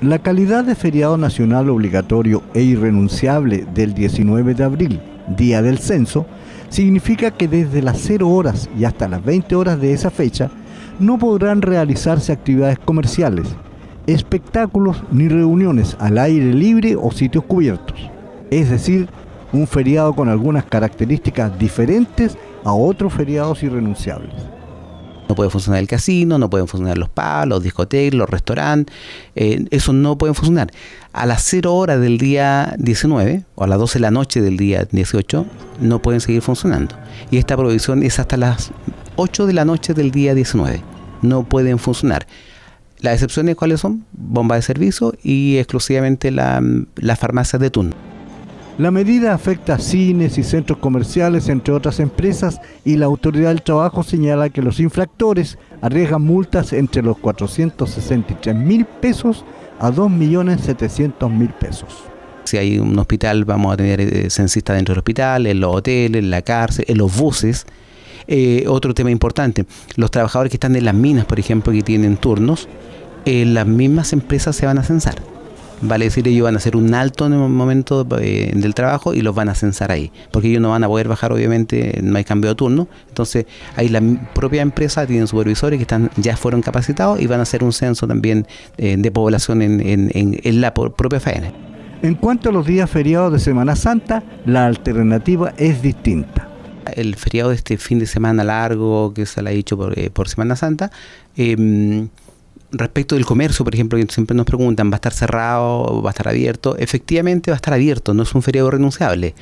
La calidad de feriado nacional obligatorio e irrenunciable del 19 de abril, día del censo, significa que desde las 0 horas y hasta las 20 horas de esa fecha no podrán realizarse actividades comerciales, espectáculos ni reuniones al aire libre o sitios cubiertos. Es decir, un feriado con algunas características diferentes a otros feriados irrenunciables. No puede funcionar el casino, no pueden funcionar los pubs, los discotecas, los restaurantes, eso no puede funcionar. A las 0 horas del día 19 o a las 12 de la noche del día 18 no pueden seguir funcionando. Y esta prohibición es hasta las 8 de la noche del día 19, no pueden funcionar. Las excepciones, ¿cuáles son? Bomba de servicio y exclusivamente las farmacias de turno. La medida afecta a cines y centros comerciales, entre otras empresas, y la Autoridad del Trabajo señala que los infractores arriesgan multas entre los 463.000 pesos a 2.700.000 pesos. Si hay un hospital, vamos a tener censistas dentro del hospital, en los hoteles, en la cárcel, en los buses. Otro tema importante, los trabajadores que están en las minas, por ejemplo, que tienen turnos, las mismas empresas se van a censar. Vale decir, ellos van a hacer un alto en el momento del trabajo y los van a censar ahí, porque ellos no van a poder bajar, obviamente, no hay cambio de turno. Entonces, ahí la propia empresa tienen supervisores que ya fueron capacitados y van a hacer un censo también de población en la propia faena. En cuanto a los días feriados de Semana Santa, la alternativa es distinta. El feriado de este fin de semana largo que se le ha dicho por Semana Santa, respecto del comercio, por ejemplo, que siempre nos preguntan, ¿va a estar cerrado, va a estar abierto? Efectivamente va a estar abierto, no es un feriado renunciable.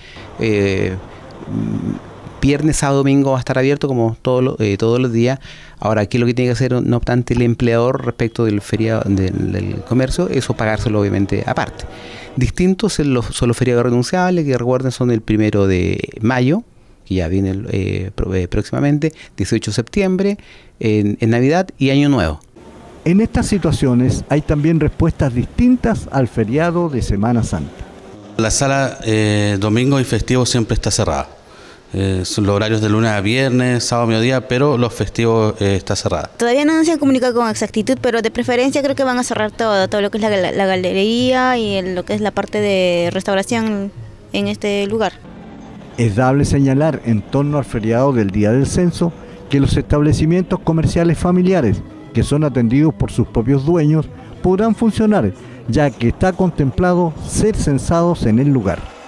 Viernes, sábado, domingo va a estar abierto como todos los días. Ahora, aquí lo que tiene que hacer, no obstante, el empleador respecto del feriado del comercio, eso pagárselo obviamente aparte. Distintos son los feriados renunciables, que recuerden son el 1 de mayo, que ya viene próximamente, 18 de septiembre, en Navidad y Año Nuevo. En estas situaciones hay también respuestas distintas al feriado de Semana Santa. La sala domingo y festivo siempre está cerrada. Son los horarios de lunes a viernes, sábado a mediodía, pero los festivos está cerrada. Todavía no se han comunicado con exactitud, pero de preferencia creo que van a cerrar todo lo que es la galería y lo que es la parte de restauración en este lugar. Es dable señalar en torno al feriado del Día del Censo que los establecimientos comerciales familiares que son atendidos por sus propios dueños podrán funcionar, ya que está contemplado ser censados en el lugar.